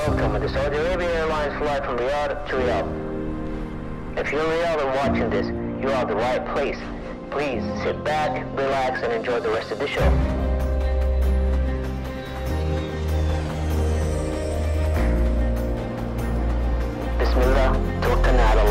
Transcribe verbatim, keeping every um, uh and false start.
Welcome to the Saudi Arabia Airlines flight from Riyadh to Riyadh. If you're in Riyadh and watching this, you are at the right place. Please sit back, relax, and enjoy the rest of the show. Bismillah, tawakkalna ala